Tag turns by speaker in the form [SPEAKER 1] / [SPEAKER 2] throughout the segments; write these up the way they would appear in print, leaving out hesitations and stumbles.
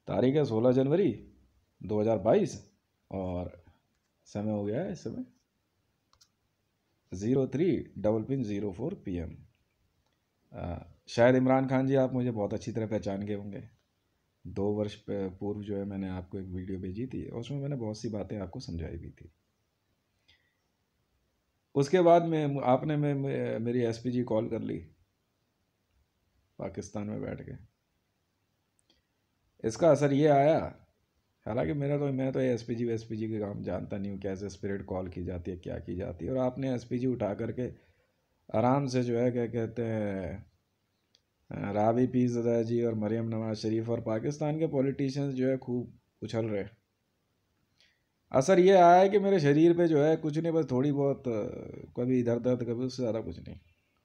[SPEAKER 1] तारीख है 16 जनवरी 2022 और समय हो गया है इस समय 03:04 PM। शायद इमरान खान जी आप मुझे बहुत अच्छी तरह पहचान गए होंगे। 2 वर्ष पूर्व जो है मैंने आपको एक वीडियो भेजी थी और उसमें मैंने बहुत सी बातें आपको समझाई भी थी। उसके बाद में आपने मेरी SPG कॉल कर ली पाकिस्तान में बैठ के। इसका असर ये आया, हालांकि मैं तो SPG के काम जानता नहीं हूँ, कैसे स्पिरिट कॉल की जाती है, क्या की जाती है। और आपने SPG उठा करके आराम से जो है क्या कहते हैं राबी पीरज़ादा जी और मरियम नवाज शरीफ और पाकिस्तान के पॉलिटिशियंस जो है खूब उछल रहे। असर ये आया है कि मेरे शरीर पे जो है कुछ नहीं, बस थोड़ी बहुत कभी इधर दर्द, कभी उससे ज़्यादा कुछ नहीं।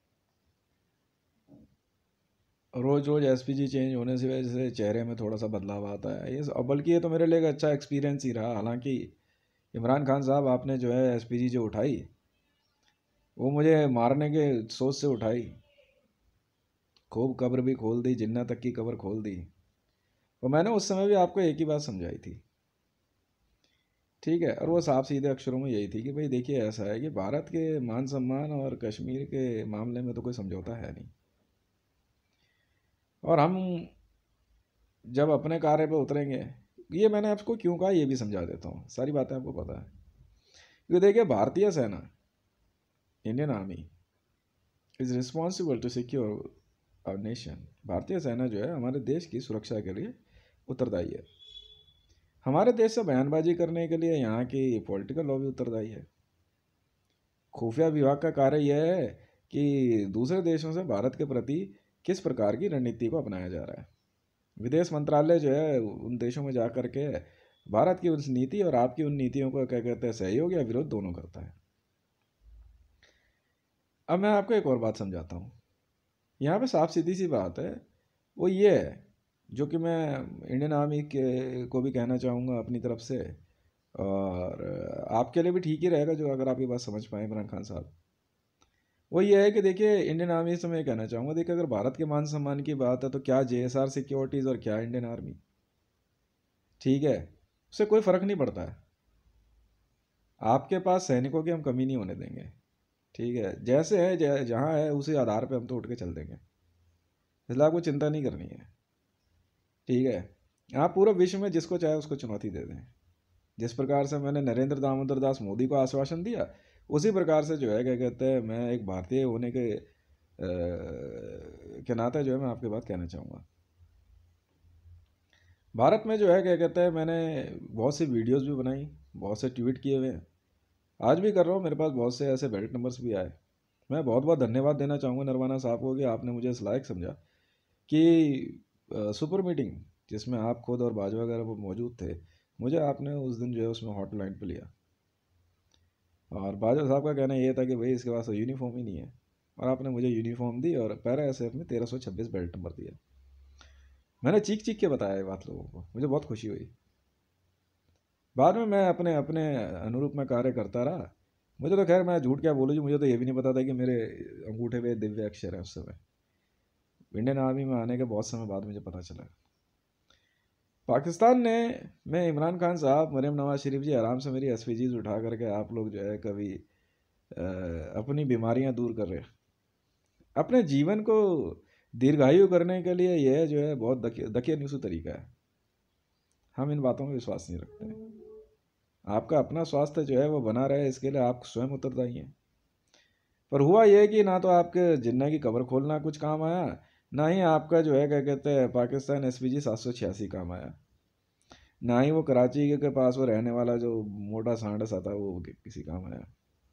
[SPEAKER 1] रोज़ रोज़ SPG चेंज होने से वजह से चेहरे में थोड़ा सा बदलाव आता है। ये बल्कि ये तो मेरे लिए एक अच्छा एक्सपीरियंस ही रहा। हालांकि इमरान खान साहब आपने जो है SPG जो उठाई वो मुझे मारने के सोच से उठाई। खूब कब्र भी खोल दी, जिन्ना तक की कब्र खोल दी। तो मैंने उस समय भी आपको एक ही बात समझाई थी, ठीक है। और वो साफ सीधे अक्षरों में यही थी कि भाई देखिए ऐसा है कि भारत के मान सम्मान और कश्मीर के मामले में तो कोई समझौता है नहीं। और हम जब अपने कार्य पे उतरेंगे, ये मैंने आपको क्यों कहा ये भी समझा देता हूँ, सारी बातें आपको पता है। क्योंकि देखिए भारतीय सेना, Indian army is responsible to secure our nation. भारतीय सेना जो है हमारे देश की सुरक्षा के लिए उत्तरदायी है। हमारे देश से बयानबाजी करने के लिए यहाँ की पॉलिटिकल लॉबी उत्तरदायी है। खुफिया विभाग का कार्य यह है कि दूसरे देशों से भारत के प्रति किस प्रकार की रणनीति को अपनाया जा रहा है। विदेश मंत्रालय जो है उन देशों में जा कर के भारत की उस नीति और आपकी उन नीतियों को क्या कहते हैं सहयोग या विरोध दोनों करता है। अब मैं आपको एक और बात समझाता हूँ। यहाँ पे साफ सीधी सी बात है, वो ये है जो कि मैं इंडियन आर्मी के को भी कहना चाहूँगा अपनी तरफ से, और आपके लिए भी ठीक ही रहेगा जो अगर आप ये बात समझ पाए इमरान खान साहब। वो ये है कि देखिए इंडियन आर्मी से मैं कहना चाहूँगा, देखिए अगर भारत के मान सम्मान की बात है तो क्या JSR सिक्योरिटीज़ और क्या इंडियन आर्मी, ठीक है, उससे कोई फ़र्क नहीं पड़ता है। आपके पास सैनिकों की हम कमी नहीं होने देंगे, ठीक है। जैसे है जहाँ है उसी आधार पे हम तो उठ के चल देंगे, इसलिए आपको चिंता नहीं करनी है, ठीक है। आप पूरा विश्व में जिसको चाहे उसको चुनौती दे दें। जिस प्रकार से मैंने नरेंद्र दामोदर दास मोदी को आश्वासन दिया, उसी प्रकार से जो है क्या कहते हैं मैं एक भारतीय होने के नाते जो है मैं आपकी बात कहना चाहूँगा। भारत में जो है क्या कहते हैं मैंने बहुत सी वीडियोस भी बनाई, बहुत से ट्वीट किए हुए हैं, आज भी कर रहा हूँ। मेरे पास बहुत से ऐसे बेल्ट नंबर्स भी आए। मैं बहुत बहुत धन्यवाद देना चाहूँगा नरवाना साहब को कि आपने मुझे इस लायक समझा कि सुपर मीटिंग जिसमें आप खुद और बाजवा वगैरह वो मौजूद थे, मुझे आपने उस दिन जो है उसमें हॉटलाइन पे लिया। और बाजवा साहब का कहना ये था कि भाई इसके पास तो यूनिफॉर्म ही नहीं है, और आपने मुझे यूनिफॉर्म दी और पैरा SF में 1326 बेल्ट नंबर दिया। मैंने चीख चीख के बताया ये बात लोगों को, मुझे बहुत खुशी हुई। बाद में मैं अपने अपने अनुरूप में कार्य करता रहा। मुझे तो खैर मैं झूठ क्या बोलूँ जी, मुझे तो ये भी नहीं पता था कि मेरे अंगूठे पे दिव्य अक्षर है। उस समय इंडियन आर्मी में आने के बहुत समय बाद मुझे पता चला। पाकिस्तान ने मैं इमरान खान साहब, मरियम नवाज शरीफ जी आराम से मेरी SPGs उठा करके आप लोग जो है कभी अपनी बीमारियां दूर कर रहे हैं। अपने जीवन को दीर्घायु करने के लिए यह जो है बहुत दकिया नुसू तरीका है। हम इन बातों में विश्वास नहीं रखते। आपका अपना स्वास्थ्य जो है वो बना रहे इसके लिए आप स्वयं उत्तरदायी हैं। पर हुआ यह कि ना तो आपके जिन्ना की कब्र खोलना कुछ काम आया, ना ही आपका जो है क्या कहते हैं पाकिस्तान SPG 786 काम आया, ना ही वो कराची के पास वो रहने वाला जो मोटा सांड सा था वो किसी काम आया।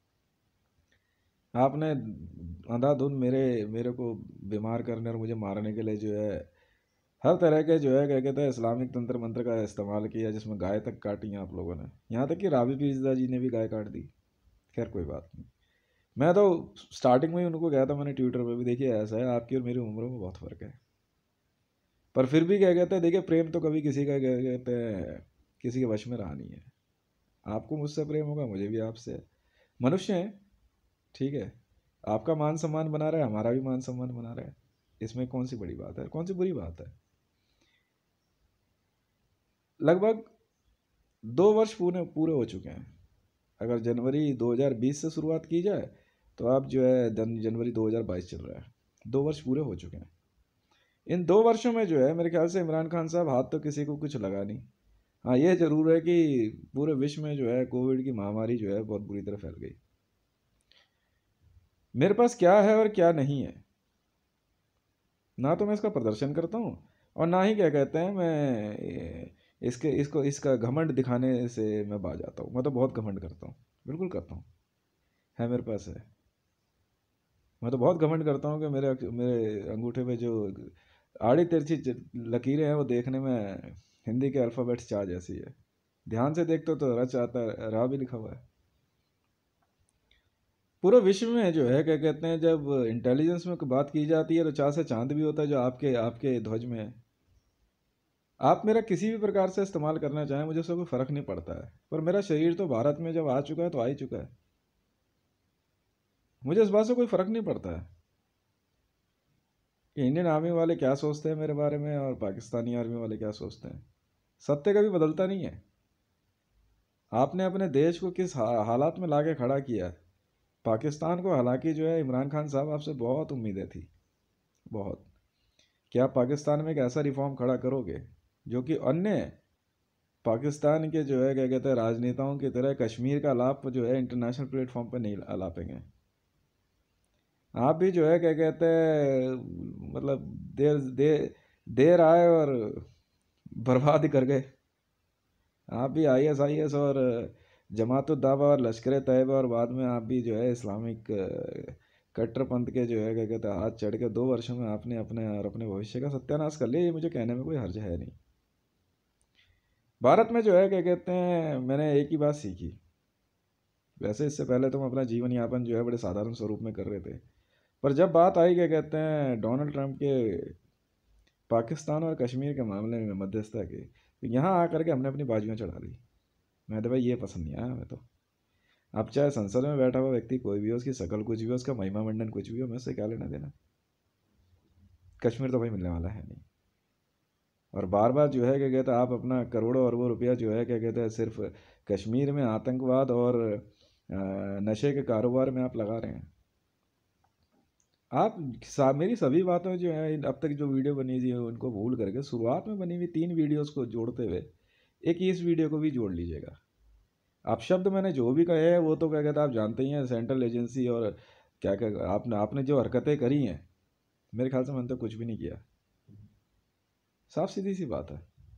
[SPEAKER 1] आपने अंधाधुन मेरे मेरे को बीमार करने और मुझे मारने के लिए जो है हर तरह के जो है क्या कहते हैं इस्लामिक तंत्र मंत्र का इस्तेमाल किया, जिसमें गाय तक काटी हैं आप लोगों ने। यहाँ तक कि राबी पीरज़ादा जी ने भी गाय काट दी। खैर कोई बात नहीं। मैं तो स्टार्टिंग में ही उनको कहा था, मैंने ट्विटर पे भी, देखिए ऐसा है आपकी और मेरी उम्रों में बहुत फ़र्क है, पर फिर भी क्या कहते हैं देखिए प्रेम तो कभी किसी का क्या कहते हैं किसी के वश में रहा नहीं है। आपको मुझसे प्रेम होगा, मुझे भी आपसे। मनुष्य हैं, ठीक है। आपका मान सम्मान बना रहा है, हमारा भी मान सम्मान बना रहा है। इसमें कौन सी बड़ी बात है, कौन सी बुरी बात है। लगभग 2 वर्ष पूरे पूरे हो चुके हैं। अगर जनवरी 2020 से शुरुआत की जाए तो आप जो है जनवरी 2022 चल रहा है, 2 वर्ष पूरे हो चुके हैं। इन 2 वर्षों में जो है मेरे ख्याल से इमरान खान साहब हाथ तो किसी को कुछ लगा नहीं। हाँ, ये ज़रूर है कि पूरे विश्व में जो है कोविड की महामारी जो है बहुत बुरी तरह फैल गई। मेरे पास क्या है और क्या नहीं है, ना तो मैं इसका प्रदर्शन करता हूँ और ना ही क्या कहते हैं मैं इसका घमंड दिखाने से मैं बाज आता हूँ। मैं तो बहुत घमंड करता हूँ, बिल्कुल करता हूँ, है मेरे पास है। मैं तो बहुत घमंड करता हूँ कि मेरे मेरे अंगूठे पे जो आड़ी तिरछी लकीरें हैं वो देखने में हिंदी के अल्फ़ाबेट्स चार जैसी है। ध्यान से देखते तो रच आता है, रा भी लिखा हुआ है। पूरे विश्व में जो है क्या कहते हैं, जब इंटेलिजेंस में कोई बात की जाती है तो चार से चांद भी होता है जो आपके आपके ध्वज में है। आप मेरा किसी भी प्रकार से इस्तेमाल करना चाहें, मुझे उससे कोई फ़र्क नहीं पड़ता है, पर मेरा शरीर तो भारत में जब आ चुका है तो आ ही चुका है। मुझे इस बात से कोई फ़र्क नहीं पड़ता है कि इंडियन आर्मी वाले क्या सोचते हैं मेरे बारे में और पाकिस्तानी आर्मी वाले क्या सोचते हैं। सत्य कभी बदलता नहीं है। आपने अपने देश को किस हालात में लाके खड़ा किया है। पाकिस्तान को हालांकि जो है इमरान खान साहब आपसे बहुत उम्मीदें थी, बहुत, कि आप पाकिस्तान में एक ऐसा रिफॉर्म खड़ा करोगे जो कि अन्य पाकिस्तान के जो है क्या कहते हैं राजनेताओं की तरह कश्मीर का लाभ जो है इंटरनेशनल प्लेटफॉर्म पर नहीं लापेंगे। आप भी जो है क्या कहते हैं मतलब देर देर देर आए और बर्बाद ही कर गए। आप भी ISIS और जमातुद्दावा और लश्कर तैयबा और बाद में आप भी जो है इस्लामिक कट्टरपंथ के जो है क्या कहते हैं हाथ चढ़ के 2 वर्षों में आपने अपने और अपने भविष्य का सत्यानाश कर लिया। ये मुझे कहने में कोई हर्ज है नहीं। भारत में जो है क्या कहते हैं मैंने एक ही बात सीखी। वैसे इससे पहले तो हम अपना जीवन यापन जो है बड़े साधारण स्वरूप में कर रहे थे, पर जब बात आई क्या कहते हैं डोनाल्ड ट्रंप के पाकिस्तान और कश्मीर के मामले में मध्यस्थता की, तो यहाँ आकर के हमने अपनी बाजुएं चढ़ा ली। मैं तो भाई ये पसंद नहीं आया हमें तो। अब चाहे संसद में बैठा हुआ व्यक्ति कोई भी हो, उसकी शकल कुछ भी हो, उसका महिमा मंडन कुछ भी हो, मैं उससे क्या लेना देना। कश्मीर तो भाई मिलने वाला है नहीं। और बार बार जो है क्या कहते हैं आप अपना करोड़ों अरबों रुपया जो है क्या कहते हैं सिर्फ कश्मीर में आतंकवाद और नशे के कारोबार में आप लगा रहे हैं। आप मेरी सभी बातों जो है अब तक जो वीडियो बनी हुई है उनको भूल करके शुरुआत में बनी हुई 3 वीडियोस को जोड़ते हुए एक इस वीडियो को भी जोड़ लीजिएगा। आप शब्द मैंने जो भी कहे हैं वो तो क्या कहते हैं आप जानते ही हैं, सेंट्रल एजेंसी और क्या क्या आपने जो हरकतें करी हैं, मेरे ख्याल से मैंने तो कुछ भी नहीं किया। साफ सीधी सी बात है।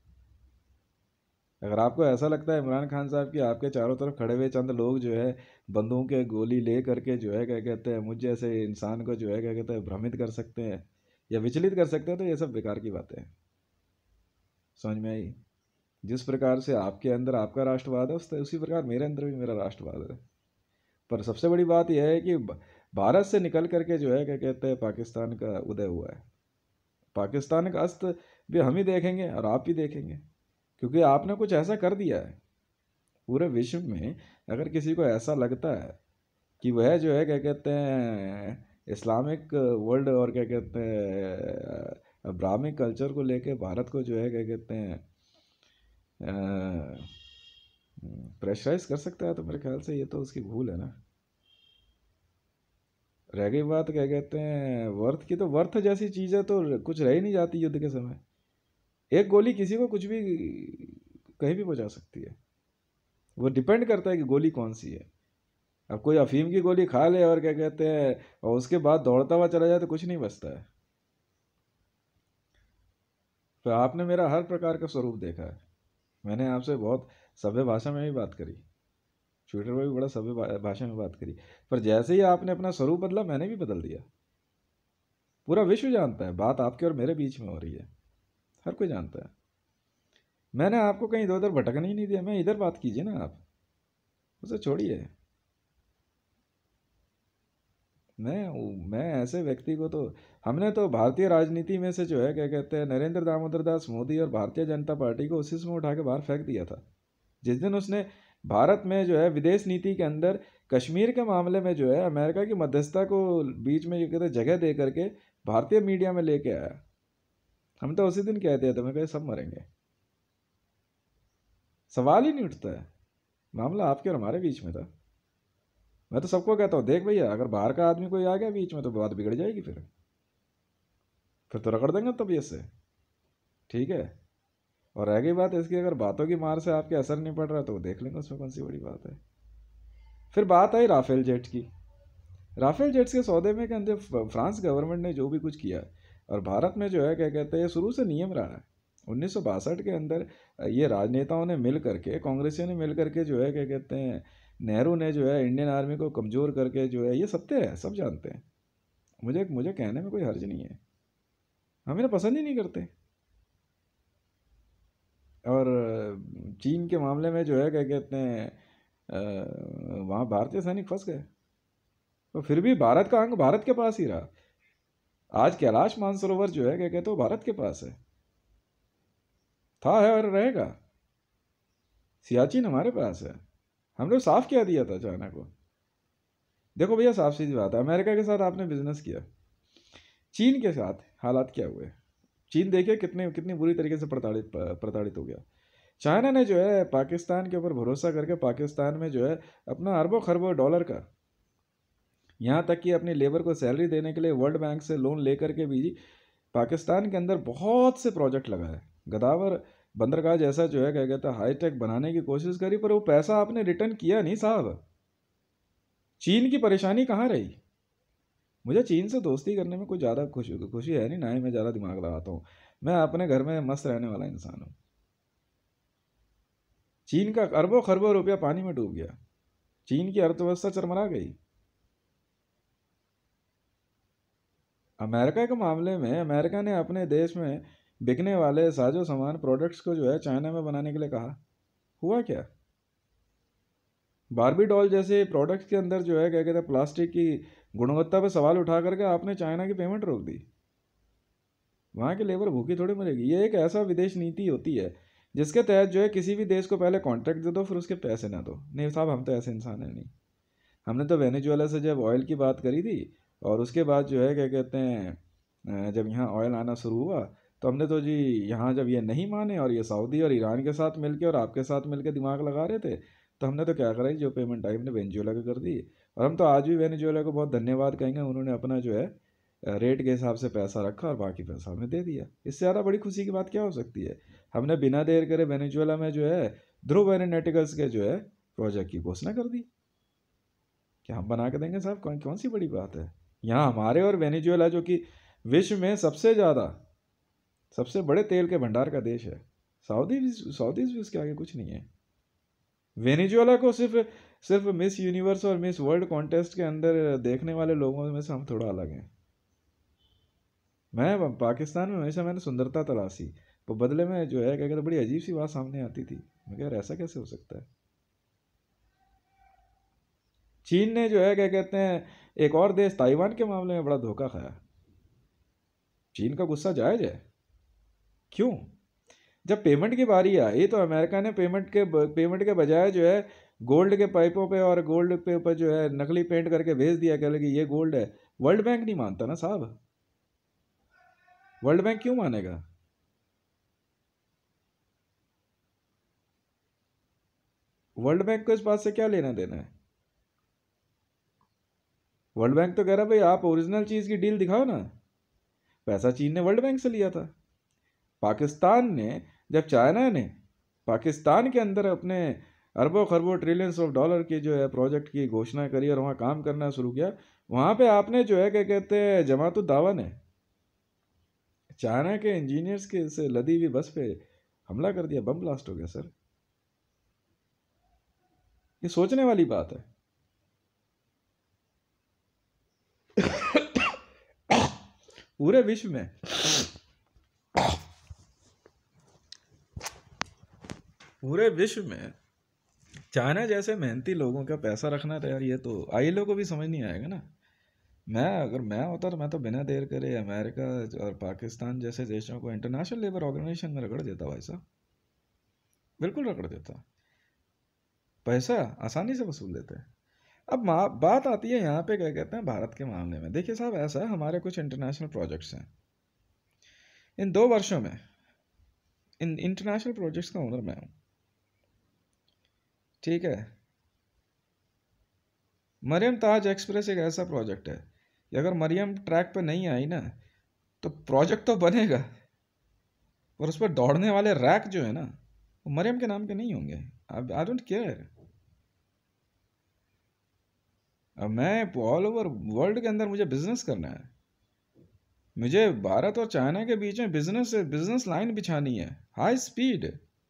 [SPEAKER 1] अगर आपको ऐसा लगता है इमरान खान साहब कि आपके चारों तरफ खड़े हुए चंद लोग जो है बंदूक के गोली ले करके जो है क्या कहते हैं मुझ जैसे इंसान को जो है क्या कहते हैं भ्रमित कर सकते हैं या विचलित कर सकते हैं, तो ये सब बेकार की बातें हैं। समझ में आई? जिस प्रकार से आपके अंदर आपका राष्ट्रवाद है उसी प्रकार मेरे अंदर भी मेरा राष्ट्रवाद है। पर सबसे बड़ी बात यह है कि भारत से निकल करके जो है क्या कहते हैं पाकिस्तान का उदय हुआ है। पाकिस्तान का अस्त भी हम ही देखेंगे और आप भी देखेंगे, क्योंकि आपने कुछ ऐसा कर दिया है। पूरे विश्व में अगर किसी को ऐसा लगता है कि वह जो है क्या कहते हैं इस्लामिक वर्ल्ड और क्या कहते हैं ब्राह्मिक कल्चर को लेके भारत को जो है क्या कहते हैं प्रेशराइज कर सकता है, तो मेरे ख्याल से ये तो उसकी भूल है ना। रह गई बात क्या कहते हैं वर्थ की, तो वर्थ जैसी चीज़ है तो कुछ रह ही नहीं जाती युद्ध के समय। एक गोली किसी को कुछ भी कहीं भी पहुंचा सकती है। वो डिपेंड करता है कि गोली कौन सी है। अब कोई अफीम की गोली खा ले और क्या कहते हैं और उसके बाद दौड़ता हुआ चला जाए तो कुछ नहीं बचता है। तो आपने मेरा हर प्रकार का स्वरूप देखा है। मैंने आपसे बहुत सभ्य भाषा में भी बात करी, ट्विटर पर भी बड़ा सभ्य भाषा में बात करी, पर जैसे ही आपने अपना स्वरूप बदला मैंने भी बदल दिया। पूरा विश्व जानता है बात आपके और मेरे बीच में हो रही है, हर कोई जानता है। मैंने आपको कहीं इधर उधर भटकने ही नहीं दिया। मैं इधर बात कीजिए ना, आप उसे छोड़िए। मैं ऐसे व्यक्ति को तो हमने तो भारतीय राजनीति में से जो है क्या कहते हैं नरेंद्र दामोदर दास मोदी और भारतीय जनता पार्टी को उसी समय उठा के बाहर फेंक दिया था जिस दिन उसने भारत में जो है विदेश नीति के अंदर कश्मीर के मामले में जो है अमेरिका की मध्यस्थता को बीच में ये कहते हैं जगह दे करके भारतीय मीडिया में लेके आया। हम तो उसी दिन कह दिया था मैं कहे सब मरेंगे। सवाल ही नहीं उठता है। मामला आपके और हमारे बीच में था। मैं तो सबको कहता हूँ, देख भैया अगर बाहर का आदमी कोई आ गया बीच में तो बात बिगड़ जाएगी, फिर तो रगड़ देंगे तबीयत से। ठीक है। और रह गई बात इसकी, अगर बातों की मार से आपके असर नहीं पड़ रहा तो देख लेंगे, उसमें कौन सी बड़ी बात है। फिर बात आई राफेल जेट की। राफेल जेट्स के सौदे में के अंदर फ्रांस गवर्नमेंट ने जो भी कुछ किया, और भारत में जो है क्या कहते हैं, शुरू से नियम रहा है 1962 के अंदर। ये राजनेताओं ने मिल करके, कांग्रेसियों ने मिल करके जो है क्या कहते हैं, नेहरू ने जो है इंडियन आर्मी को कमज़ोर करके जो है, ये सत्य है, सब जानते हैं। मुझे मुझे कहने में कोई हर्ज नहीं है, हमें तो पसंद ही नहीं करते। और चीन के मामले में जो है क्या कहते हैं, वहाँ भारतीय सैनिक फंस गए, तो फिर भी भारत का अंग भारत के पास ही रहा। आज कैलाश मानसरोवर जो है क्या कहते हो, भारत के पास है, था, है और रहेगा। सियाचिन हमारे पास है, हमने साफ क्या दिया था चाइना को। देखो भैया साफ सीधी बात है, अमेरिका के साथ आपने बिजनेस किया, चीन के साथ हालात क्या हुए। चीन देखिए कितने कितनी बुरी तरीके से प्रताड़ित हो गया। चाइना ने जो है पाकिस्तान के ऊपर भरोसा करके पाकिस्तान में जो है अपना अरबों खरबों डॉलर का, यहाँ तक कि अपनी लेबर को सैलरी देने के लिए वर्ल्ड बैंक से लोन लेकर के भी पाकिस्तान के अंदर बहुत से प्रोजेक्ट लगाए। गदावर बंदरगाह जैसा जो है क्या कहता है हाईटेक बनाने की कोशिश करी, पर वो पैसा आपने रिटर्न किया नहीं साहब। चीन की परेशानी कहाँ रही। मुझे चीन से दोस्ती करने में कुछ ज़्यादा खुशी है नहीं, ना ही मैं ज़्यादा दिमाग लगाता हूँ। मैं अपने घर में मस्त रहने वाला इंसान हूँ। चीन का अरबों खरबों रुपया पानी में डूब गया, चीन की अर्थव्यवस्था चरमरा गई। अमेरिका के मामले में अमेरिका ने अपने देश में बिकने वाले साजो सामान प्रोडक्ट्स को जो है चाइना में बनाने के लिए कहा, हुआ क्या। बारबी डॉल जैसे प्रोडक्ट्स के अंदर जो है क्या कहते हैं प्लास्टिक की गुणवत्ता पर सवाल उठा करके आपने चाइना की पेमेंट रोक दी। वहाँ की लेबर भूखी थोड़ी मरेगी। ये एक ऐसा विदेश नीति होती है जिसके तहत जो है किसी भी देश को पहले कॉन्ट्रैक्ट दे दो, फिर उसके पैसे ना दो। नहीं साहब, हम तो ऐसे इंसान हैं नहीं। हमने तो वेनेजुएला से जब ऑयल की बात करी थी, और उसके बाद जो है क्या कहते हैं जब यहाँ ऑयल आना शुरू हुआ, तो हमने तो जी यहाँ जब ये नहीं माने और ये सऊदी और ईरान के साथ मिलके और आपके साथ मिलके दिमाग लगा रहे थे, तो हमने तो क्या करा, जो पेमेंट आई हमने वेनेजुएला को कर दी। और हम तो आज भी वेनेजुएला को बहुत धन्यवाद कहेंगे, उन्होंने अपना जो है रेट के हिसाब से पैसा रखा और बाकी पैसा हमें दे दिया। इससे ज़्यादा बड़ी खुशी की बात क्या हो सकती है। हमने बिना देर करे वेनेजुएला में जो है ध्रुव एरोनॉटिकल्स के जो है प्रोजेक्ट की घोषणा कर दी। क्या हम बना के देंगे साहब, कौन कौन सी बड़ी बात है। यहाँ हमारे और वेनेजुएला जो कि विश्व में सबसे ज़्यादा सबसे बड़े तेल के भंडार का देश है, सऊदीज भी उसके आगे कुछ नहीं है। वेनेजुएला को सिर्फ सिर्फ मिस यूनिवर्स और मिस वर्ल्ड कॉन्टेस्ट के अंदर देखने वाले लोगों में से हम थोड़ा अलग हैं। मैं पाकिस्तान में हमेशा मैंने सुंदरता तलाशी, तो बदले में जो है क्या कहते बड़ी अजीब सी बात सामने आती थी। मैं कह ऐसा कैसे हो सकता है। चीन ने जो है क्या कहते हैं एक और देश ताइवान के मामले में बड़ा धोखा खाया। चीन का गुस्सा जायज है। क्यों। जब पेमेंट की बारी आई तो अमेरिका ने पेमेंट के बजाय जो है गोल्ड के पाइपों पे और गोल्ड पे ऊपर जो है नकली पेंट करके भेज दिया, कह लगे ये गोल्ड है। वर्ल्ड बैंक नहीं मानता ना साहब। वर्ल्ड बैंक क्यों मानेगा। वर्ल्ड बैंक को इस बात से क्या लेना देना है। वर्ल्ड बैंक तो कह रहा भाई आप ओरिजिनल चीज़ की डील दिखाओ ना। पैसा चीन ने वर्ल्ड बैंक से लिया था। पाकिस्तान ने, जब चाइना ने पाकिस्तान के अंदर अपने अरबों खरबों ट्रिलियंस ऑफ डॉलर की जो है प्रोजेक्ट की घोषणा करी और वहाँ काम करना शुरू किया, वहाँ पे आपने जो है क्या कहते हैं जमातुद दावा ने चाइना के इंजीनियर्स के से लदी हुई बस पे हमला कर दिया, बम ब्लास्ट हो गया सर। ये सोचने वाली बात है। पूरे विश्व में पूरे विश्व में चाइना जैसे मेहनती लोगों का पैसा रखना था यार, ये तो आईएलओ को भी समझ नहीं आएगा ना। अगर मैं होता तो मैं तो बिना देर करे अमेरिका और पाकिस्तान जैसे देशों को इंटरनेशनल लेबर ऑर्गेनाइजेशन में रगड़ देता भाई साहब, बिल्कुल रगड़ देता। पैसा आसानी से वसूल लेते हैं। अब बात आती है यहाँ पे क्या कहते हैं भारत के मामले में। देखिए साहब ऐसा है, हमारे कुछ इंटरनेशनल प्रोजेक्ट्स हैं। इन 2 वर्षों में इन इंटरनेशनल प्रोजेक्ट्स का ओनर मैं हूँ। ठीक है। मरियम ताज एक्सप्रेस एक ऐसा प्रोजेक्ट है कि अगर मरियम ट्रैक पे नहीं आई ना तो प्रोजेक्ट तो बनेगा, और उस पर दौड़ने वाले रैक जो है ना वो मरियम के नाम के नहीं होंगे। I don't care. अब मैं ऑल ओवर वर्ल्ड के अंदर मुझे बिजनेस करना है, मुझे भारत और चाइना के बीच में बिजनेस लाइन बिछानी है हाई स्पीड,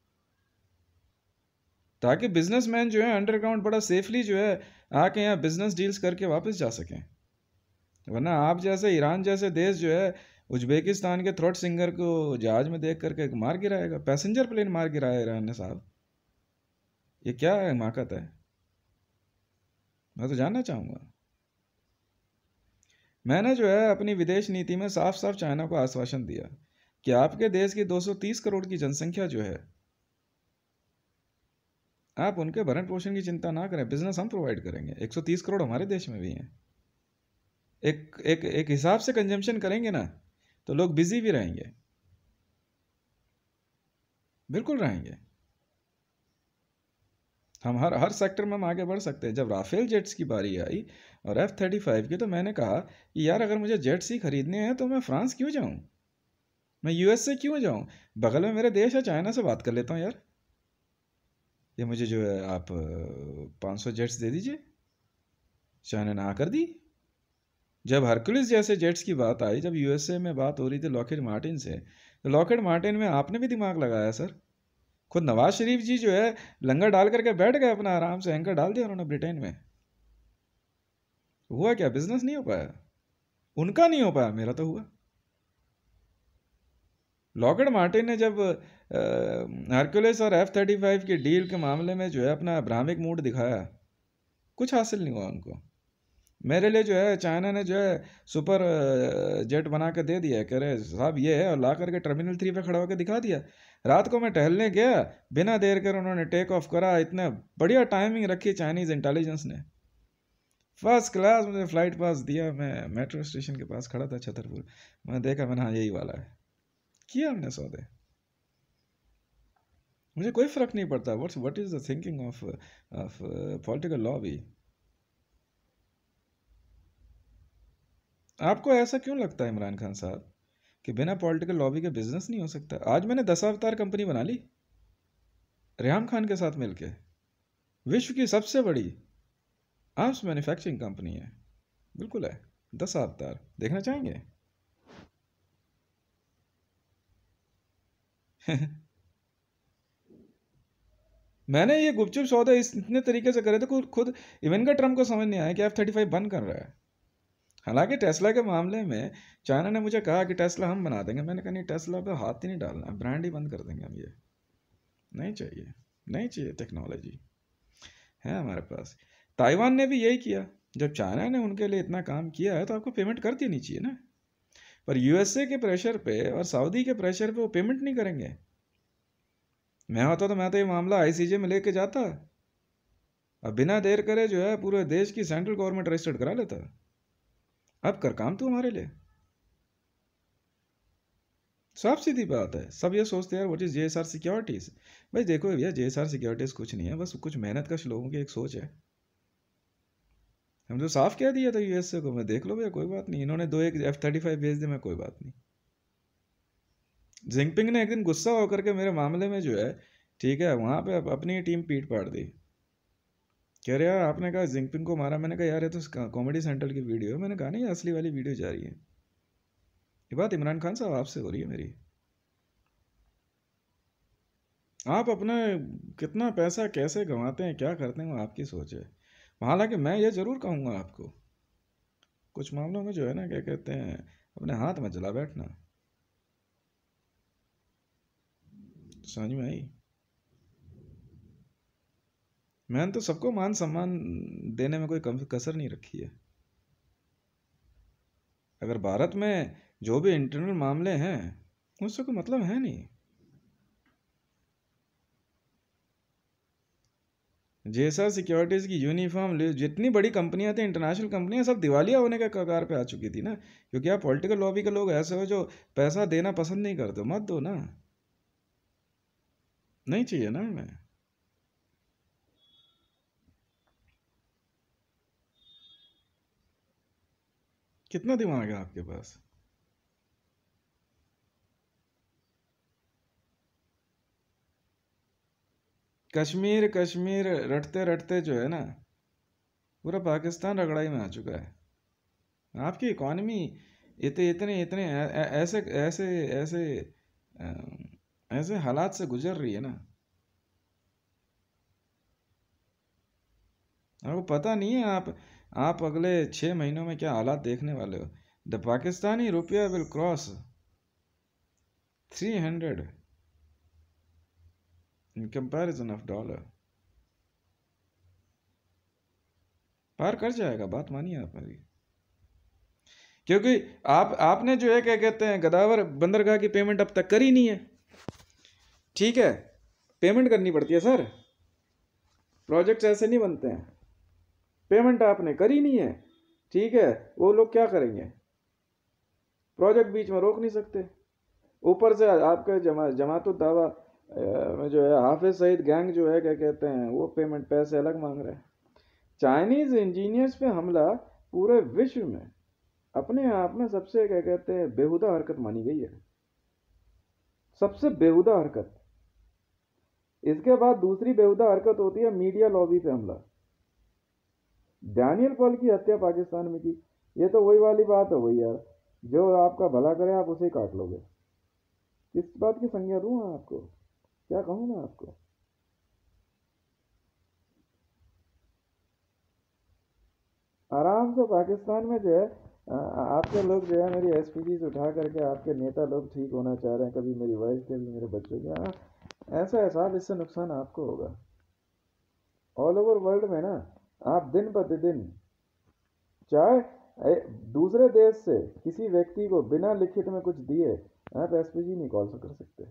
[SPEAKER 1] ताकि बिजनेसमैन जो है अंडरग्राउंड बड़ा सेफली जो है आके यहाँ बिजनेस डील्स करके वापस जा सकें। वरना आप जैसे ईरान जैसे देश जो है उज्बेकिस्तान के थ्रोट सिंगर को जहाज में देख करके मार गिराएगा, पैसेंजर प्लेन मार गिराया ईरान ने साहब। ये क्या है, हिमाकत है? मैं तो जानना चाहूँगा। मैंने जो है अपनी विदेश नीति में साफ साफ चाइना को आश्वासन दिया कि आपके देश की 230 करोड़ की जनसंख्या जो है, आप उनके भरण पोषण की चिंता ना करें, बिजनेस हम प्रोवाइड करेंगे। 130 करोड़ हमारे देश में भी हैं। एक एक एक हिसाब से कंजम्पशन करेंगे ना तो लोग बिजी भी रहेंगे, बिल्कुल रहेंगे। हम हर हर सेक्टर में हम आगे बढ़ सकते हैं। जब राफेल जेट्स की बारी आई और F-35 की, तो मैंने कहा कि यार अगर मुझे जेट्स ही खरीदने हैं तो मैं फ्रांस क्यों जाऊं, मैं यूएस से क्यों जाऊं, बगल में मेरे देश है चाइना से बात कर लेता हूं यार, ये मुझे जो है आप 500 जेट्स दे दीजिए। चाइना ने हाँ कर दी। जब हरकुलिस जैसे जेट्स की बात आई, जब यूएसए में बात हो रही थी लॉकहीड मार्टिन से, तो लॉकहीड मार्टिन में आपने भी दिमाग लगाया सर। खुद नवाज शरीफ जी जो है लंगर डाल करके बैठ गए अपना, आराम से एंकर डाल दिया उन्होंने ब्रिटेन में। हुआ क्या? बिजनेस नहीं हो पाया उनका, नहीं हो पाया, मेरा तो हुआ। लॉकहीड मार्टिन ने जब हरकुलिस और F-35 की डील के मामले में जो है अपना भ्रामिक मूड दिखाया, कुछ हासिल नहीं हुआ उनको। मेरे लिए जो है चाइना ने जो है सुपर जेट बना के दे दिया, कह रहे साहब ये है, और ला करके टर्मिनल 3 पे खड़ा होकर दिखा दिया। रात को मैं टहलने गया, बिना देर कर उन्होंने टेक ऑफ करा। इतना बढ़िया टाइमिंग रखी चाइनीज़ इंटेलिजेंस ने, फर्स्ट क्लास मुझे फ्लाइट पास दिया। मैं मेट्रो स्टेशन के पास खड़ा था छतरपुर, मैं देखा, मैंने हाँ यही वाला है, किया हमने सौदे। मुझे कोई फ़र्क नहीं पड़ता what is the thinking of political lobby. आपको ऐसा क्यों लगता है इमरान खान साहब कि बिना पॉलिटिकल लॉबी के बिजनेस नहीं हो सकता? आज मैंने 10 अवतार कंपनी बना ली रेहाम खान के साथ मिलके, विश्व की सबसे बड़ी आर्म्स मैन्युफैक्चरिंग कंपनी है, बिल्कुल है। 10 अवतार देखना चाहेंगे? मैंने ये गुपचुप सौदे इतने तरीके से करे थे, खुद इवेंका ट्रम्प को समझ नहीं आया कि F-35 बंद कर रहा है। हालांकि टेस्ला के मामले में चाइना ने मुझे कहा कि टेस्ला हम बना देंगे, मैंने कहा नहीं, टेस्ला पे हाथ ही नहीं डालना, ब्रांड ही बंद कर देंगे हम। ये नहीं चाहिए, नहीं चाहिए। टेक्नोलॉजी है हमारे पास। ताइवान ने भी यही किया, जब चाइना ने उनके लिए इतना काम किया है तो आपको पेमेंट कर देनी चाहिए ना। पर यूएसए के प्रेशर पे और सऊदी के प्रेशर पे वो पेमेंट नहीं करेंगे। मैं होता तो मैं तो ये मामला आईसीजे में लेके जाता, अब बिना देर करे जो है पूरे देश की सेंट्रल गवर्नमेंट रजिस्टर्ड करा लेता। अब कर काम तू हमारे लिए। साफ सीधी बात है। सब ये सोचते हैं यार व्हाट इज जेएसआर सिक्योरिटीज। भाई देखो भैया, जेएसआर सिक्योरिटीज कुछ नहीं है, बस कुछ मेहनत कश लोगों की एक सोच है। हम तो साफ कह दिया था यूएसए को, मैं देख लो भैया कोई बात नहीं, इन्होंने 2 F-35 भेज दिए, मैं कोई बात नहीं। जिनपिंग ने एक दिन गुस्सा होकर के मेरे मामले में जो है, ठीक है, वहां पे अपनी टीम पीट पाड़ दी। कह रहे यार आपने कहा जिनपिंग को मारा, मैंने कहा यार ये तो कॉमेडी सेंट्रल की वीडियो है। मैंने कहा नहीं, असली वाली वीडियो जा रही है। ये बात इमरान खान साहब आपसे हो रही है मेरी। आप अपना कितना पैसा कैसे गंवाते हैं, क्या करते हैं, वो आपकी सोच है। हालांकि मैं ये ज़रूर कहूँगा आपको, कुछ मामलों में जो है ना, क्या कहते हैं, अपने हाथ में जला बैठना। समझ में आई? मैंने तो सबको मान सम्मान देने में कोई कसर नहीं रखी है। अगर भारत में जो भी इंटरनल मामले हैं उससे कोई मतलब है नहीं। जेएसआर सिक्योरिटीज़ की यूनिफॉर्म जितनी बड़ी कंपनियां थी, इंटरनेशनल कंपनियां, सब दिवालिया होने के कगार पे आ चुकी थी ना, क्योंकि आप पॉलिटिकल लॉबी के लोग ऐसे हो जो पैसा देना पसंद नहीं करते, मत दो ना, नहीं चाहिए ना हमें। कितना दिमाग है आपके पास? कश्मीर कश्मीर रटते रटते जो है ना, पूरा पाकिस्तान रगड़ाई में आ चुका है। आपकी इकॉनमी इतने इतने इतने ऐसे ऐसे ऐसे अ, ऐसे हालात से गुजर रही है ना, आपको पता नहीं है। आप अगले 6 महीनों में क्या हालात देखने वाले हो। The Pakistani rupaya will cross 300 in comparison of dollar. पार कर जाएगा, बात मानिए आप मेरी। क्योंकि आपने जो है क्या कहते हैं, गदावर बंदरगाह की पेमेंट अब तक करी नहीं है। ठीक है, पेमेंट करनी पड़ती है सर, प्रोजेक्ट्स ऐसे नहीं बनते हैं। पेमेंट आपने करी नहीं है, ठीक है, वो लोग क्या करेंगे, प्रोजेक्ट बीच में रोक नहीं सकते। ऊपर से आपके जमातुल दावा में जो है हाफिज सईद गैंग जो है क्या कहते हैं, वो पेमेंट पैसे अलग मांग रहे हैं। चाइनीज इंजीनियर्स पे हमला पूरे विश्व में अपने आप में सबसे क्या कहते हैं बेहुदा हरकत मानी गई है, सबसे बेहुदा हरकत। इसके बाद दूसरी बेहुदा हरकत होती है मीडिया लॉबी पे हमला। डैनियल पॉल की हत्या पाकिस्तान में की, ये तो वही वाली बात हो गई यार, जो आपका भला करे आप उसे काट लोगे। किस बात की संज्ञा दूं मैं आपको, क्या कहूँ मैं आपको। आराम से पाकिस्तान में जो है आपके लोग जो है मेरी एसपीजी से उठा करके आपके नेता लोग ठीक होना चाह रहे हैं, कभी मेरी वाइफ के भी मेरे बच्चों के। ऐसा एहसास, इससे नुकसान आपको होगा। ऑल ओवर वर्ल्ड में ना आप दिन प्रतिदिन चाहे दूसरे देश से किसी व्यक्ति को बिना लिखित में कुछ दिए आप एसपीजी नहीं कॉल कर सकते।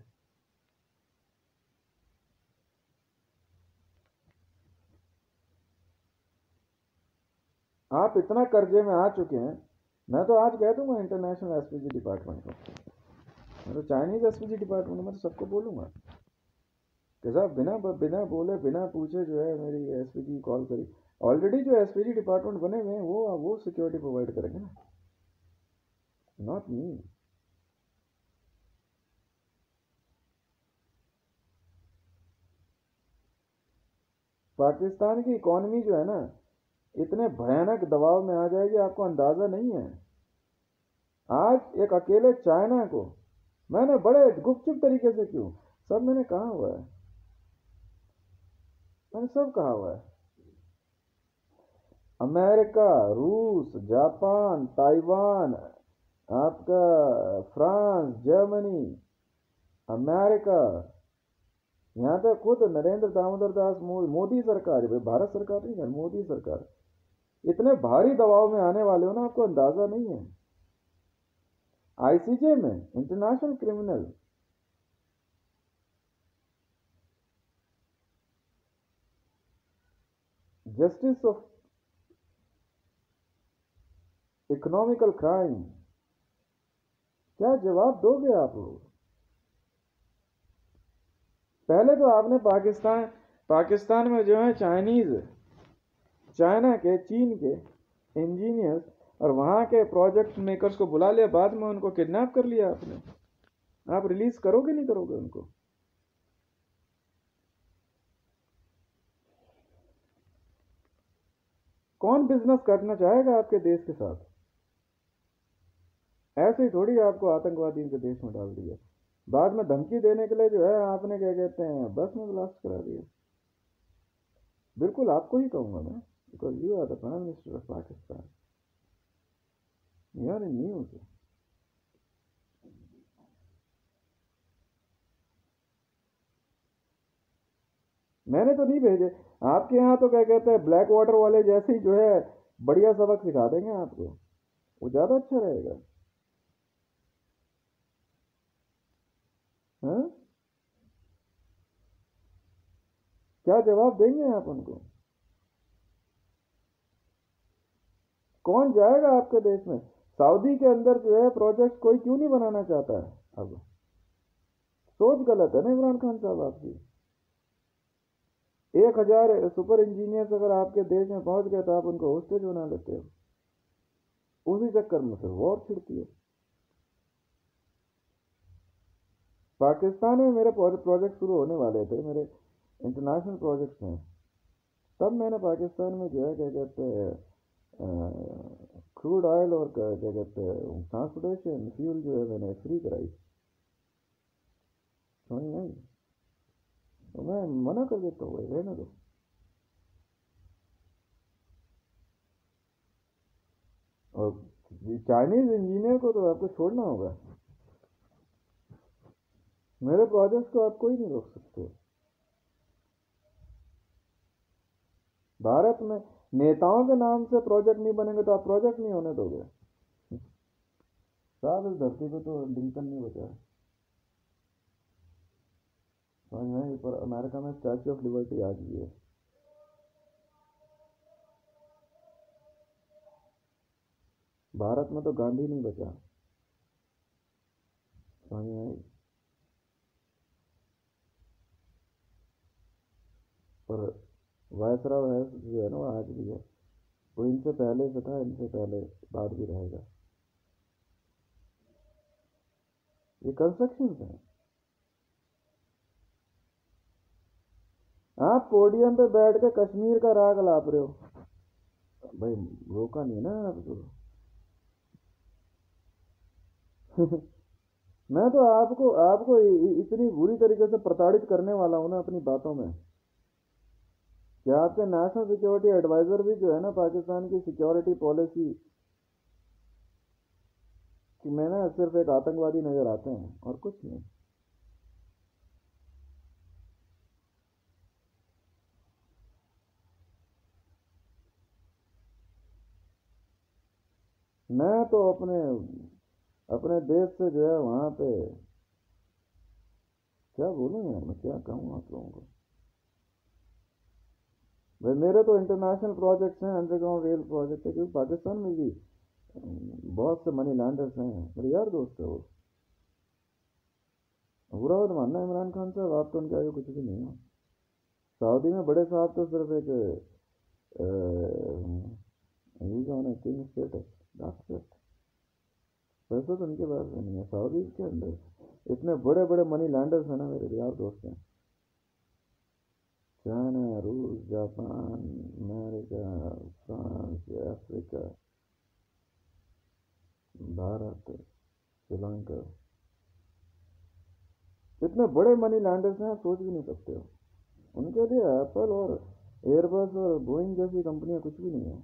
[SPEAKER 1] आप इतना कर्जे में आ चुके हैं, मैं तो आज कह दूंगा इंटरनेशनल एसपीजी डिपार्टमेंट को, मैं तो चाइनीज एसपीजी डिपार्टमेंट में तो सबको बोलूंगा कि साहब बिना बिना बोले बिना पूछे जो है मेरी एसपीजी कॉल करी। ऑलरेडी जो एसपीजी डिपार्टमेंट बने हुए हैं वो सिक्योरिटी प्रोवाइड करेंगे ना, नॉट मी। पाकिस्तान की इकॉनमी जो है ना इतने भयानक दबाव में आ जाएगी, आपको अंदाजा नहीं है। आज एक अकेले चाइना को मैंने बड़े गुपचुप तरीके से, क्यों सब मैंने कहा हुआ है, मैंने सब कहा हुआ है। अमेरिका, रूस, जापान, ताइवान, आपका फ्रांस, जर्मनी, अमेरिका, यहाँ तक खुद नरेंद्र दामोदर दास मोदी सरकार, भाई भारत सरकार नहीं है, मोदी सरकार, इतने भारी दबाव में आने वाले हो ना, आपको अंदाजा नहीं है। आईसीजे में, international criminal, justice of economical crime, क्या जवाब दोगे आप लोग। पहले तो आपने पाकिस्तान में जो है चाइना के, चीन के इंजीनियर्स और वहाँ के प्रोजेक्ट मेकर्स को बुला लिया, बाद में उनको किडनैप कर लिया आपने। आप रिलीज करोगे नहीं करोगे उनको। कौन बिजनेस करना चाहेगा आपके देश के साथ। ऐसे ही थोड़ी आपको आतंकवादी इनके देश में डाल दिया, बाद में धमकी देने के लिए जो है आपने क्या कहते हैं बस में ब्लास्ट करा दिया। बिल्कुल आपको ही कहूंगा मैं, because you are the prime minister of Pakistan, you are in news. मैंने तो नहीं भेजे आपके यहाँ, तो क्या कहते हैं ब्लैक वाटर वाले जैसे ही जो है बढ़िया सबक सिखा देंगे आपको, वो ज़्यादा अच्छा रहेगा। हाँ, क्या जवाब देंगे आप उनको। कौन जाएगा आपके देश में। सऊदी के अंदर जो है प्रोजेक्ट कोई क्यों नहीं बनाना चाहता है। अब सोच गलत है ना इमरान खान साहब आपकी। 1000 सुपर इंजीनियर्स अगर आपके देश में पहुंच गए तो आप उनको होस्टेज बना लेते हो। उसी चक्कर में फिर वॉर छिड़ती है। पाकिस्तान में मेरे प्रोजेक्ट शुरू होने वाले थे, मेरे इंटरनेशनल प्रोजेक्ट्स हैं, तब मैंने पाकिस्तान में जो है क्या कहते हैं क्रूड ऑयल और क्या कहते हैं ट्रांसपोर्टेशन फ्यूल जो है मैंने फ्री कराई। समझ नहीं, तो मैं मना कर देता हूँ भाई रहने दो। और चाइनीज इंजीनियर को तो आपको छोड़ना होगा, मेरे प्रोजेक्ट को आप कोई नहीं रोक सकते। भारत में नेताओं के नाम से प्रोजेक्ट नहीं बनेंगे तो आप प्रोजेक्ट नहीं होने दोगे साहब। इस धरती पे तो लिंकन नहीं बचा है, समझ में। पर अमेरिका में स्टैचू ऑफ लिबर्टी आज भी है, भारत में तो गांधी नहीं बचा, समझ में आई। पर वायसराय है जो है ना वो आज भी है, वो इनसे पहले से था, इनसे पहले बाद भी रहेगा। ये कंस्ट्रक्शन है। आप पोडियम पे बैठ के कश्मीर का राग लाप रहे हो भाई, रोका नहीं है ना आपको। मैं तो आपको आपको इतनी बुरी तरीके से प्रताड़ित करने वाला हूं ना अपनी बातों में कि आपके नेशनल सिक्योरिटी एडवाइजर भी जो है ना पाकिस्तान की सिक्योरिटी पॉलिसी कि मैं ना सिर्फ एक आतंकवादी नजर आते हैं और कुछ नहीं। मैं तो अपने अपने देश से जो है वहां पे क्या बोलूं यार, मैं क्या कहूँ आप लोगों को। भाई मेरे तो इंटरनेशनल प्रोजेक्ट्स हैं, अंडरग्राउंड रेल प्रोजेक्ट है, क्योंकि पाकिस्तान में भी बहुत से मनी लैंडर्स हैं, मेरे यार दोस्त है वो। बुरा मत मानना इमरान खान साहब, आप तो उनके आगे कुछ भी नहीं हो। सऊदी में बड़े साहब तो सिर्फ एक he's on a king status, that's it. पैसा तो उनके पास भी नहीं है। सऊदी के अंदर इतने बड़े बड़े मनी लैंडर्स हैं ना मेरे यार दोस्त हैं, चाइना, रूस, Japan, America, France, Africa, Bharat, Sri Lanka, इतने बड़े मनी लैंडर्स हैं आप सोच भी नहीं सकते हो। उनके लिए एप्पल और एयरबस और बोइंग जैसी कंपनियां कुछ भी नहीं है।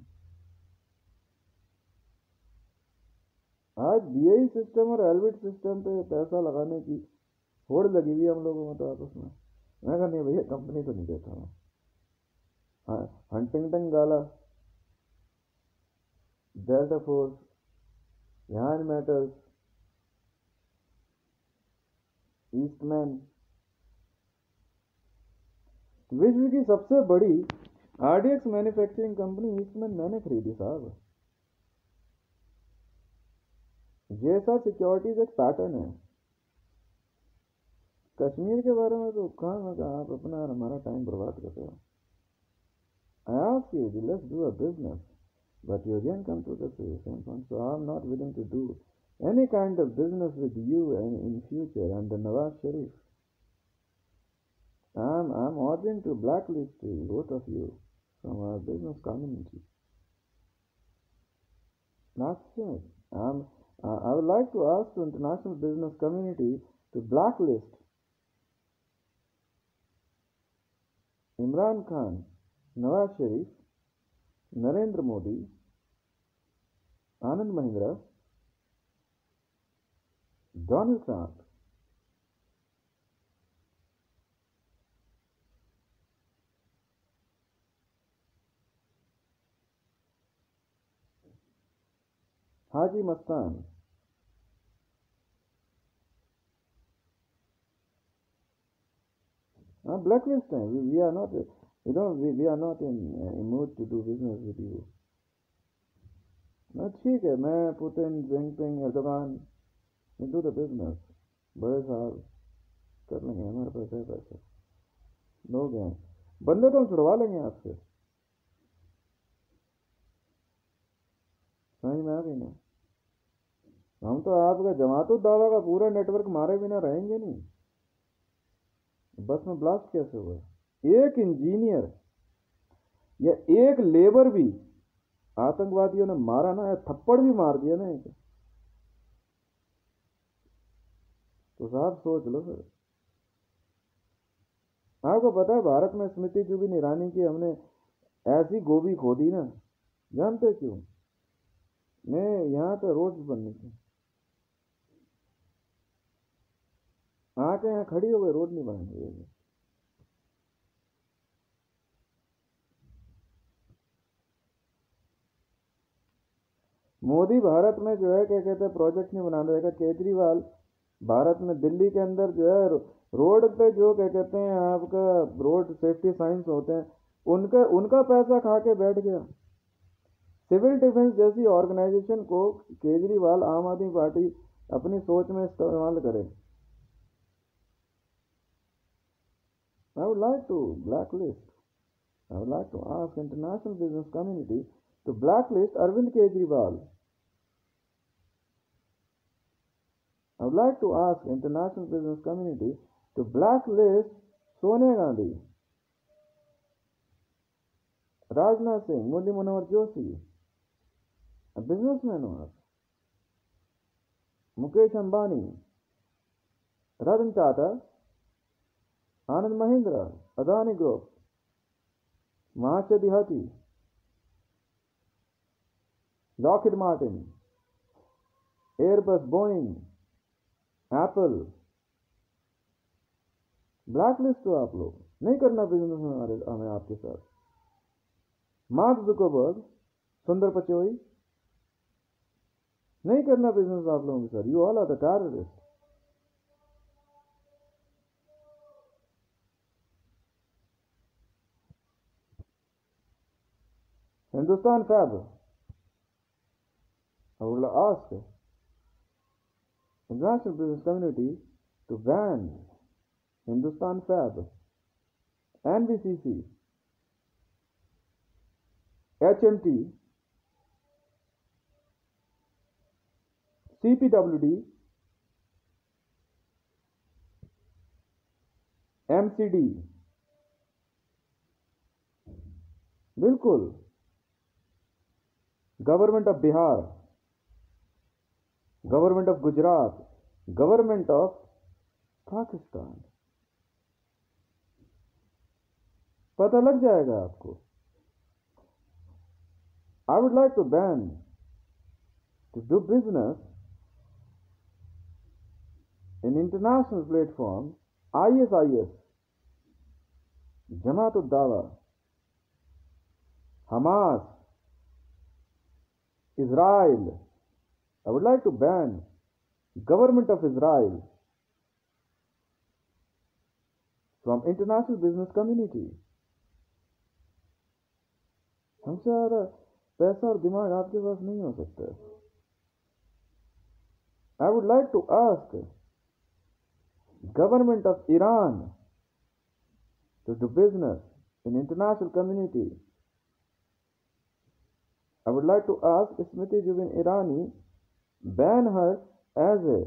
[SPEAKER 1] आज बीआई सिस्टम और एलविट सिस्टम पे पैसा लगाने की होड़ लगी हुई है हम लोगों में तो आपस में। मैं कहा नहीं भैया कंपनी तो नहीं देता मैं। हाँ, हंटिंगटन गाला, डेल्टा फोर्स, यान मेटल्स, ईस्टमैन, विश्व की सबसे बड़ी आरडीएक्स मैन्युफैक्चरिंग कंपनी ईस्टमैन मैंने खरीदी साहब। जेएसआर सिक्योरिटीज एक पैटर्न है। कश्मीर के बारे में तो कहाँ मैं कहा आप अपना और हमारा टाइम बर्बाद कर रहे हो। I asked you, let's do a business, but you again come to the same point. So I'm not willing to do any kind of business with you in future. And the Nawaz Sharif, I'm ordering to blacklist both of you from our business community. That's it. I would like to ask the international business community to blacklist Imran Khan, Nawaz Sharif, Narendra Modi, Anand Mahindra, Donald Trump, Haji Mastan. Blacklist हैं, we are not, we are not in mood to do business with you. ठीक है, मैं Putin, Jinping, Erdogan, we do the business, बड़े साहब कर लेंगे, हमारे पास है पैसे, लोग हैं, बंदे तो हम छुड़वा लेंगे आपसे। समझ में आ गई ना। हम तो आपका जमातुद दावा का पूरा नेटवर्क मारे बिना रहेंगे नहीं। बस में ब्लास्ट कैसे हुआ? एक इंजीनियर या एक लेबर भी आतंकवादियों ने मारा ना, या थप्पड़ भी मार दिया ना एक, तो साहब सोच लो फिर। आपको पता है भारत में स्मृति जुबिन ईरानी की हमने ऐसी गोभी खोदी ना, जानते क्यों? मैं यहाँ पे रोड बननी थी, आके यहाँ खड़ी हो गई, रोड नहीं बनानी। मोदी भारत में जो है क्या कहते हैं प्रोजेक्ट नहीं बना देगा। केजरीवाल भारत में दिल्ली के अंदर जो है रोड पे जो क्या कहते हैं आपका रोड सेफ्टी साइंस होते हैं, उनका उनका पैसा खा के बैठ गया। सिविल डिफेंस जैसी ऑर्गेनाइजेशन को केजरीवाल आम आदमी पार्टी अपनी सोच में इस्तेमाल करे। I would like to blacklist, I would like to ask international business community to blacklist Arvind Kejriwal. I would like to ask international business community to blacklist Sonia Gandhi, Rajnath Singh, Murli Manohar Joshi, a businessman was, Mukesh Ambani, Ratan Tata, Anand Mahindra, Adani Group, Maharshal Dihati, Lockheed Martin, Airbus, Boeing, Apple, blacklist हो आप लोग, नहीं करना business हमें आपके साथ। Mark Zuckerberg, सुंदर पिचाई, नहीं करना बिजनेस आप लोगों के साथ। You all are the terrorist. Hindustan Fab, I would ask international business community to ban Hindustan Fab, NBCC, HMT, CPWD, MCD, बिल्कुल, government of Bihar, government of Gujarat, government of Pakistan, पता लग जाएगा आपको। I would like to ban to do business in international platform ISIS, Jamaat ud-Dawa, Hamas, Israel. I would like to ban government of Israel from international business community. हमसे ज़्यादा पैसा और दिमाग आपके पास नहीं हो सकता है। I would like to ask government of Iran to do business in international community. I would like to ask Smriti Jubin Irani ban her as a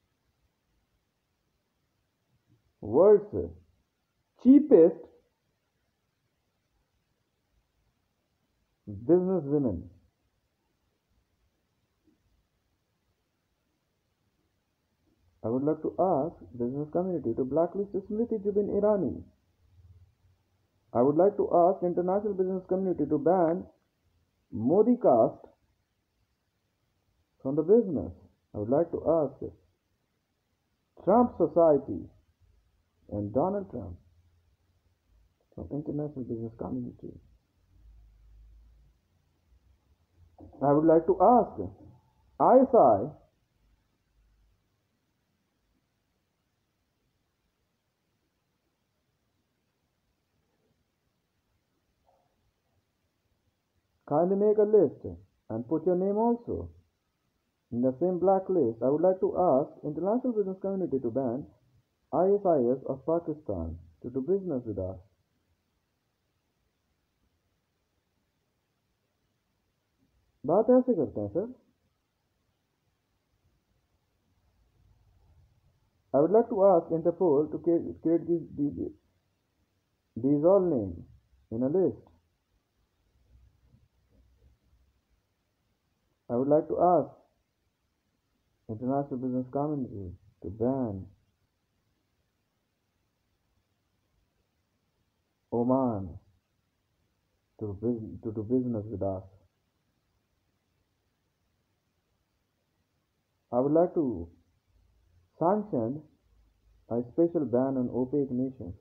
[SPEAKER 1] world's cheapest business women. I would like to ask business community to blacklist Smriti Jubin Irani. I would like to ask international business community to ban Modi caste from the business. I would like to ask Trump Society and Donald Trump from international business community. I would like to ask ISI kindly make a list and put your name also in the same blacklist. I would like to ask international business community to ban ISIS of Pakistan to do business with us. बात ऐसे करते हैं sir. I would like to ask Interpol to create these all names in a list. I would like to ask international business community to ban Oman to do business with us. I would like to sanction a special ban on opaque nations.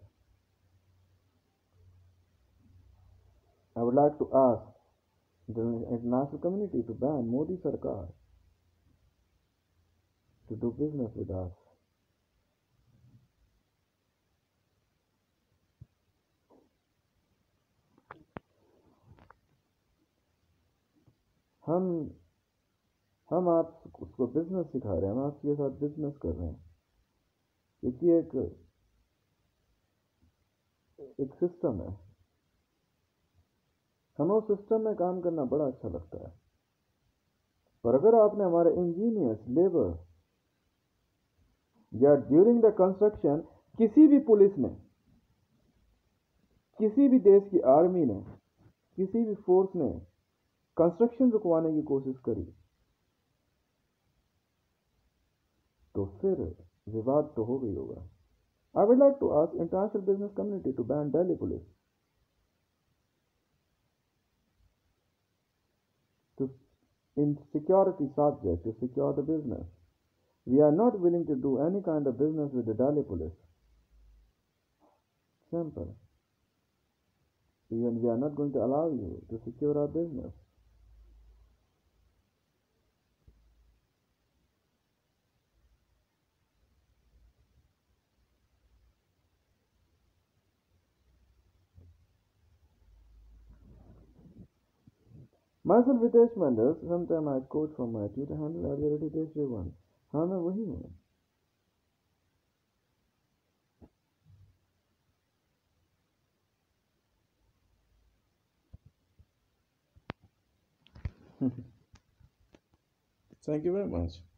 [SPEAKER 1] I would like to ask the international community to ban Modi Sarkar to do business with us. हम हम आप उसको business सिखा रहे हैं, हम आपके साथ बिजनेस कर रहे हैं, क्योंकि एक सिस्टम है, हमें उस सिस्टम में काम करना बड़ा अच्छा लगता है। पर अगर आपने हमारे इंजीनियर्स, लेबर या ड्यूरिंग द कंस्ट्रक्शन किसी भी पुलिस ने, किसी भी देश की आर्मी ने, किसी भी फोर्स ने कंस्ट्रक्शन रुकवाने की कोशिश करी, तो फिर विवाद तो हो गई होगा। I would like to ask international business community to ban Delhi police to in security subject to secure the business. We are not willing to do any kind of business with the Delhi police. Simple. Even we are not going to allow you to secure our business. Myself Hitesh Mandal, sometime I quote from my Twitter handle earlier Hitesh J1. हाँ मैं वही हूँ। Thank you very much.